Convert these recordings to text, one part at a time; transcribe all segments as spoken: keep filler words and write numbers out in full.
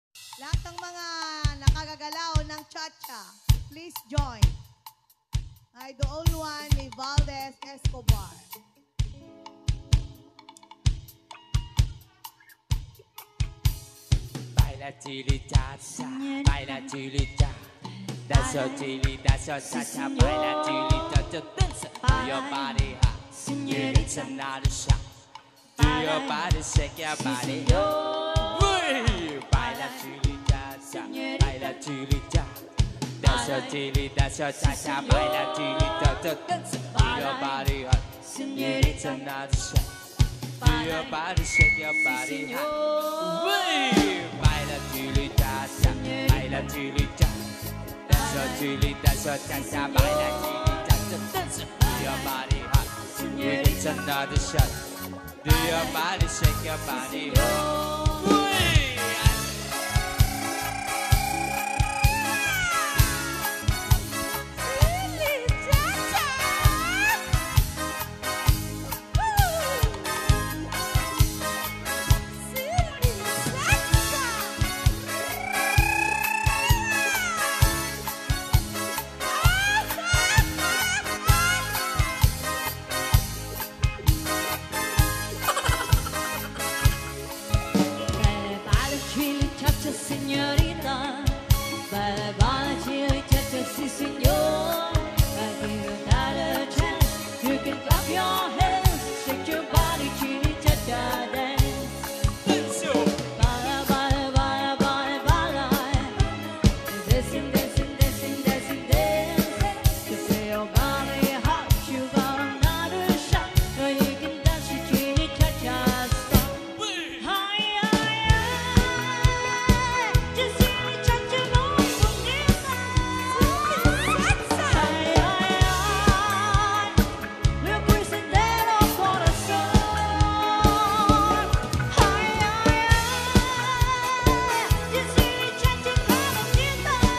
Lahat ng mga nakagagalaw ng cha-cha, please join. Ay, the old one ni Valdez Escobar. Baila chili cha-cha, baila chili cha. That's your chili, that's your cha-cha, baila chili cha-cha. Dance, do your body hot, you need another shot. Do your body, shake your body hot. Baila chili cha-cha, baila chili cha. That's your chili, that's your cha-cha, baila chili cha-cha. Dance, do your body hot, you need another shot. Do your body, shake your body hot. Baila chili cha-cha, baila chili cha. That's your chili, that's your cha-cha, baila chili cha-cha. Dance, do your body hot, you need another shot. Do your body, shake your body hot. Señorita, bye bye, chili cha-cha, si señor. I give you another chance. You can clap your hands, shake your body, chili cha-cha dance. Bala, bala, bala, bala, bala. Dancing, dancing, dancing, dancing, dance. To say your body hot, you got another shot. So you can dance your chili cha-cha style. Hi, hi, hi. Just see me cha-cha going from inside. Hi, hi, hi. Look who's in there, oh, corazón. Hi, hi, hi. Just see me cha-cha going from inside.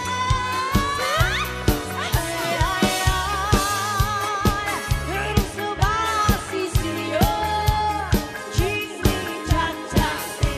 Hi, hi, hi. Pero so va, sí, señor. Chili cha-cha, sí.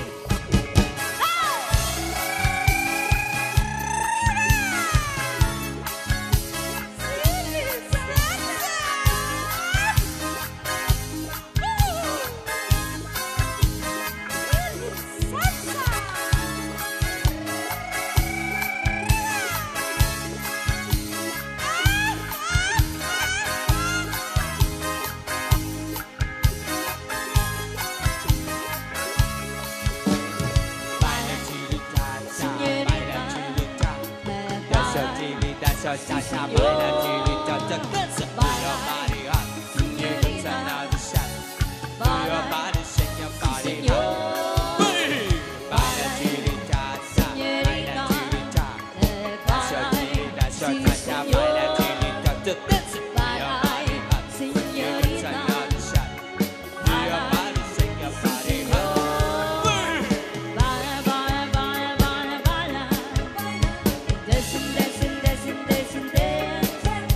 Baila chili cha-cha, baila chili cha. That's your chili, that's your cha-cha, baila chili cha-cha. Dance, do your body hot, you need another shot. Do your body, shake your body hot. Baila chili cha-cha, baila chili cha. That's your chili, that's your cha-cha, baila chili cha-cha. Dance, do your body hot, you need another shot. Do your body, shake your body hot. Bala, bala, bala, bala, bala. Dancing, dancing, dancing, dancing, dance.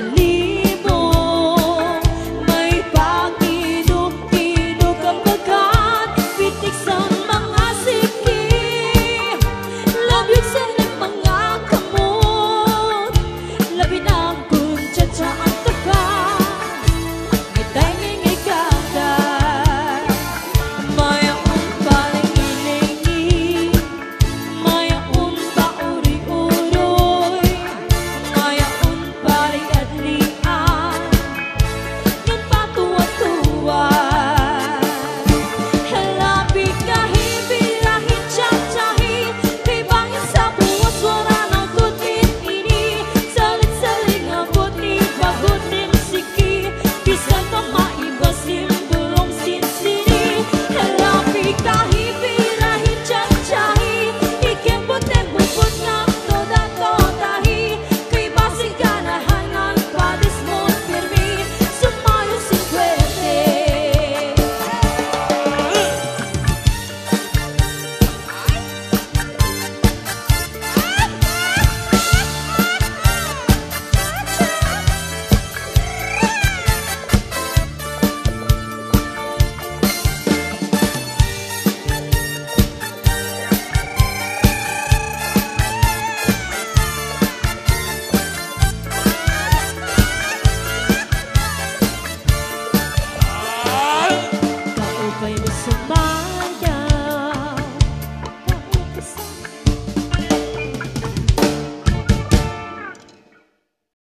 离